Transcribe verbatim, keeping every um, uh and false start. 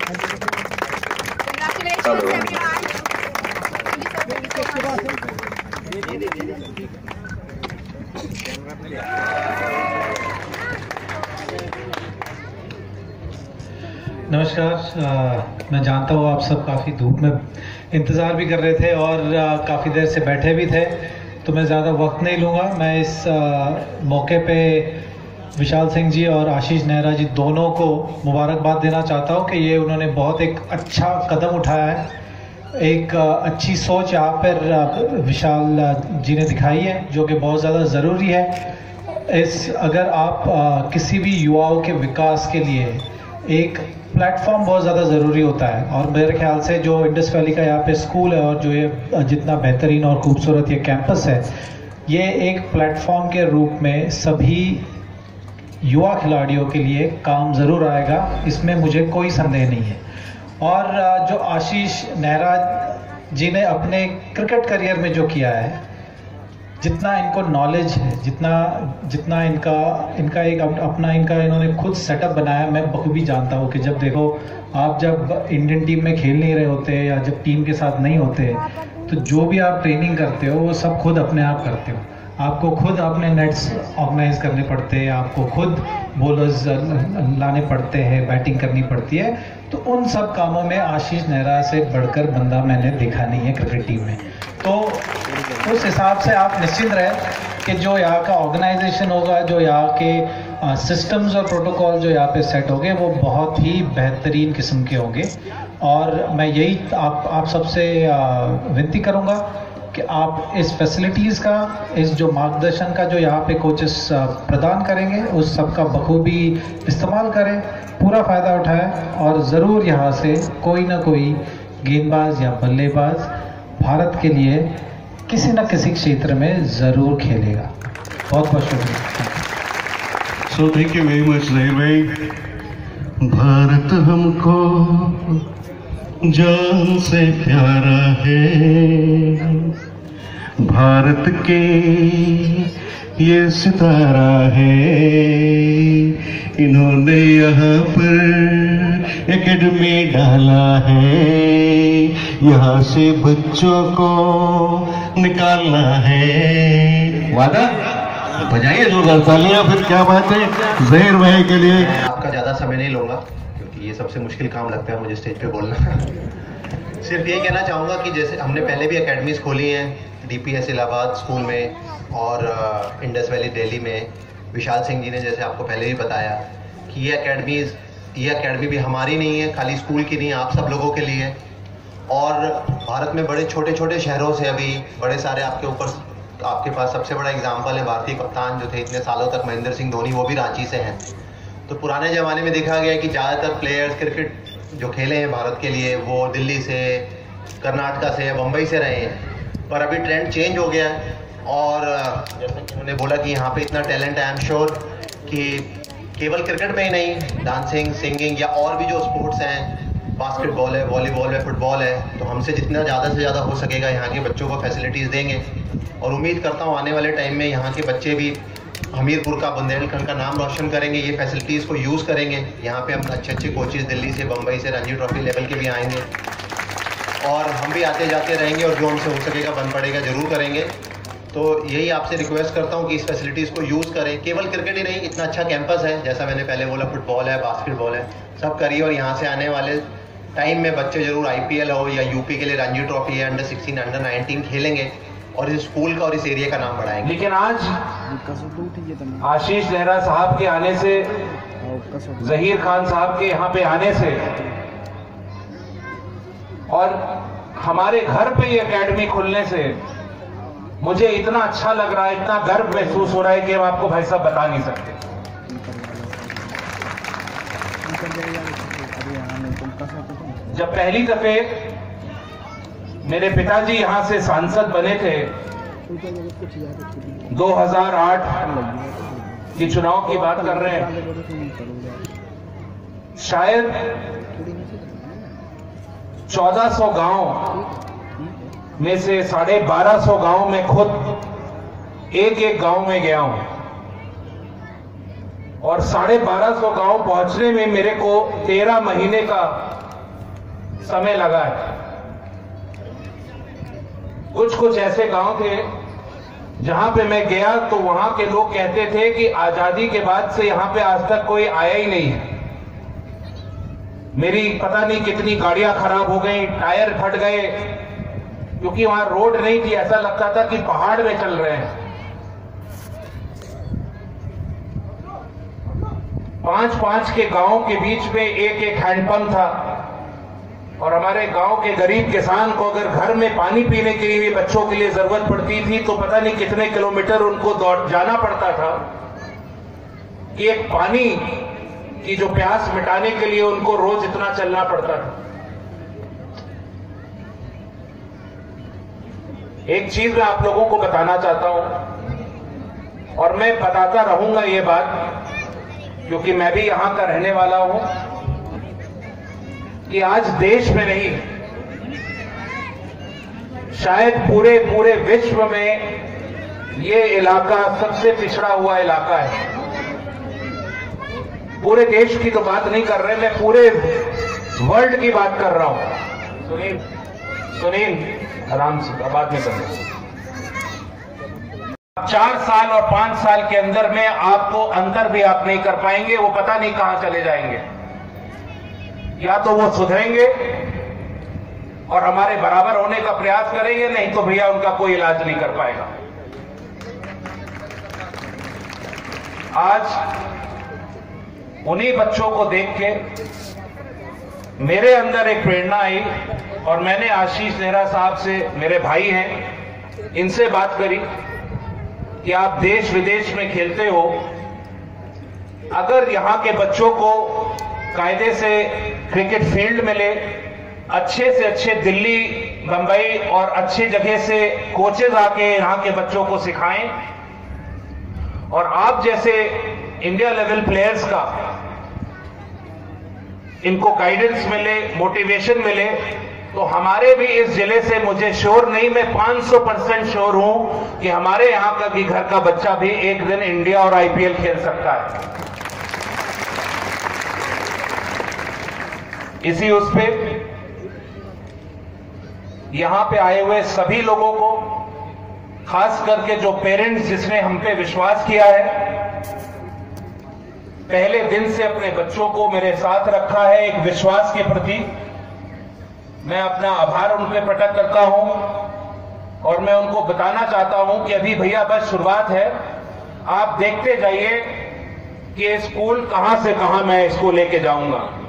नमस्कार। आ, मैं जानता हूँ आप सब काफ़ी धूप में इंतज़ार भी कर रहे थे और काफ़ी देर से बैठे भी थे, तो मैं ज़्यादा वक्त नहीं लूँगा। मैं इस आ, मौके पे विशाल सिंह जी और आशीष नेहरा जी दोनों को मुबारकबाद देना चाहता हूँ कि ये उन्होंने बहुत एक अच्छा कदम उठाया है। एक आ, अच्छी सोच यहाँ पर विशाल जी ने दिखाई है, जो कि बहुत ज़्यादा ज़रूरी है। इस अगर आप आ, किसी भी युवाओं के विकास के लिए एक प्लेटफॉर्म बहुत ज़्यादा ज़रूरी होता है, और मेरे ख्याल से जो इंडस वैली का यहाँ पे स्कूल है और जो ये जितना बेहतरीन और खूबसूरत ये कैंपस है, ये एक प्लेटफॉर्म के रूप में सभी युवा खिलाड़ियों के लिए काम ज़रूर आएगा, इसमें मुझे कोई संदेह नहीं है। और जो आशीष नेहरा जी ने अपने क्रिकेट करियर में जो किया है, जितना इनको नॉलेज है, जितना जितना इनका इनका एक अपना इनका इन्होंने खुद सेटअप बनाया, मैं बखूबी जानता हूँ कि जब देखो आप जब इंडियन टीम में खेल नहीं रहे होते या जब टीम के साथ नहीं होते, तो जो भी आप ट्रेनिंग करते हो वो सब खुद अपने आप करते हो। आपको खुद अपने नेट्स ऑर्गेनाइज करने पड़ते हैं, आपको खुद बॉलर्स लाने पड़ते हैं, बैटिंग करनी पड़ती है। तो उन सब कामों में आशीष नेहरा से बढ़कर बंदा मैंने देखा नहीं है क्रिकेट टीम में। तो उस हिसाब से आप निश्चिंत रहें कि जो यहाँ का ऑर्गेनाइजेशन होगा, जो यहाँ के सिस्टम्स और प्रोटोकॉल जो यहाँ पे सेट होंगे, वो बहुत ही बेहतरीन किस्म के होंगे। और मैं यही आप आप सबसे विनती करूँगा कि आप इस फैसिलिटीज़ का, इस जो मार्गदर्शन का जो यहाँ पे कोचेस प्रदान करेंगे, उस सब का बखूबी इस्तेमाल करें, पूरा फ़ायदा उठाएं, और ज़रूर यहाँ से कोई ना कोई गेंदबाज या बल्लेबाज भारत के लिए किसी न किसी क्षेत्र में ज़रूर खेलेगा। बहुत बहुत शुक्रिया। So thank you very much Zaheer भाई। भारत हमको जान से प्यारा है, भारत के ये सितारा है, इन्होंने यहाँ पर एकेडमी डाला है, यहाँ से बच्चों को निकालना है। वादा बजाइए जोरदार तालियां, फिर क्या बात है जहीर भाई के लिए। आपका ज़्यादा समय नहीं लूँगा क्योंकि ये सबसे मुश्किल काम लगता है मुझे स्टेज पे बोलना। सिर्फ यही कहना चाहूँगा कि जैसे हमने पहले भी एकेडमीज़ खोली हैं, डीपीएस इलाहाबाद स्कूल में और इंडस वैली दिल्ली में। विशाल सिंह जी ने जैसे आपको पहले भी बताया कि ये एकेडमीज़ ये एकेडमी भी हमारी नहीं है, खाली स्कूल की नहीं, आप सब लोगों के लिए। और भारत में बड़े छोटे छोटे शहरों से अभी बड़े सारे आपके ऊपर आपके पास सबसे बड़ा एग्जाम्पल है, भारतीय कप्तान जो थे इतने सालों तक, महेंद्र सिंह धोनी, वो भी रांची से हैं। तो पुराने ज़माने में देखा गया कि ज़्यादातर प्लेयर्स क्रिकेट जो खेले हैं भारत के लिए वो दिल्ली से, कर्नाटका से या बम्बई से रहे हैं। पर अभी ट्रेंड चेंज हो गया है, और जैसा कि उन्होंने बोला कि यहाँ पे इतना टैलेंट है, आई एम श्योर कि केवल क्रिकेट में ही नहीं, डांसिंग, सिंगिंग या और भी जो स्पोर्ट्स हैं, बास्केटबॉल है, वॉलीबॉल है, फुटबॉल है, तो हमसे जितना ज़्यादा से ज़्यादा हो सकेगा यहाँ के बच्चों को फैसिलिटीज़ देंगे। और उम्मीद करता हूँ आने वाले टाइम में यहाँ के बच्चे भी हमीरपुर का, बुंदेलखंड का नाम रोशन करेंगे, ये फैसिलिटीज़ को यूज़ करेंगे। यहाँ पे हम अच्छे अच्छे कोचेस दिल्ली से, बम्बई से, रणजी ट्रॉफी लेवल के भी आएंगे, और हम भी आते जाते रहेंगे, और जो हमसे हो सकेगा बन पड़ेगा ज़रूर करेंगे। तो यही आपसे रिक्वेस्ट करता हूँ कि इस फैसिलिटीज़ को यूज़ करें। केवल क्रिकेट ही नहीं, इतना अच्छा कैंपस है, जैसा मैंने पहले बोला, फुटबॉल है, बास्केटबॉल है, सब करिए। और यहाँ से आने वाले टाइम में बच्चे जरूर आईपीएल हो या यूपी के लिए रणजी ट्रॉफी है, अंडर सिक्सटीन, अंडर नाइनटीन खेलेंगे, और इस स्कूल का और इस एरिया का नाम बढ़ाएंगे। लेकिन आज आशीष नेहरा साहब के आने से, जहीर खान साहब के यहाँ पे आने से, और हमारे घर पे ये एकेडमी खुलने से मुझे इतना अच्छा लग रहा है, इतना गर्व महसूस हो रहा है कि हम आपको भाई साहब बता नहीं सकते। जब पहली दफे मेरे पिताजी यहां से सांसद बने थे, दो हज़ार आठ की चुनाव की बात कर रहे हैं, शायद चौदह सौ गांव में से साढ़े बारह सौ गांव में खुद एक एक गांव में गया हूं, और साढ़े बारह सौ गांव पहुंचने में मेरे को तेरह महीने का समय लगा है। कुछ कुछ ऐसे गांव थे जहां पे मैं गया तो वहां के लोग कहते थे कि आजादी के बाद से यहां पे आज तक कोई आया ही नहीं है। मेरी पता नहीं कितनी गाड़ियां खराब हो गई, टायर फट गए, क्योंकि वहां रोड नहीं थी, ऐसा लगता था कि पहाड़ में चल रहे हैं। पांच पांच के गांव के बीच में एक एक हैंडपंप था और हमारे गांव के गरीब किसान को अगर घर में पानी पीने के लिए बच्चों के लिए जरूरत पड़ती थी तो पता नहीं कितने किलोमीटर उनको दौड़ जाना पड़ता था कि एक पानी की जो प्यास मिटाने के लिए उनको रोज इतना चलना पड़ता था। एक चीज मैं आप लोगों को बताना चाहता हूं और मैं बताता रहूंगा ये बात, क्योंकि मैं भी यहां का रहने वाला हूं, कि आज देश में नहीं शायद पूरे पूरे विश्व में ये इलाका सबसे पिछड़ा हुआ इलाका है। पूरे देश की तो बात नहीं कर रहे, मैं पूरे वर्ल्ड की बात कर रहा हूं। सुनील सुनील आराम से बात नहीं करना। चार साल और पांच साल के अंदर में आपको अंतर भी आप नहीं कर पाएंगे, वो पता नहीं कहां चले जाएंगे। या तो वो सुधरेंगे और हमारे बराबर होने का प्रयास करेंगे, नहीं तो भैया उनका कोई इलाज नहीं कर पाएगा। आज उन्हीं बच्चों को देख के मेरे अंदर एक प्रेरणा आई और मैंने आशीष नेहरा साहब से, मेरे भाई हैं, इनसे बात करी कि आप देश विदेश में खेलते हो, अगर यहां के बच्चों को कायदे से क्रिकेट फील्ड मिले, अच्छे से अच्छे दिल्ली, बंबई और अच्छी जगह से कोचेज आके यहां के बच्चों को सिखाएं और आप जैसे इंडिया लेवल प्लेयर्स का इनको गाइडेंस मिले, मोटिवेशन मिले, तो हमारे भी इस जिले से, मुझे श्योर नहीं, मैं पांच सौ परसेंट श्योर हूं कि हमारे यहां का भी घर का बच्चा भी एक दिन इंडिया और आईपीएल खेल सकता है। इसी उस पे यहां पे आए हुए सभी लोगों को, खास करके जो पेरेंट्स जिसने हम पे विश्वास किया है, पहले दिन से अपने बच्चों को मेरे साथ रखा है एक विश्वास के प्रति, मैं अपना आभार उन पे प्रकट करता हूं और मैं उनको बताना चाहता हूं कि अभी भैया बस शुरुआत है। आप देखते जाइए कि स्कूल कहां से कहां मैं इसको लेके जाऊंगा।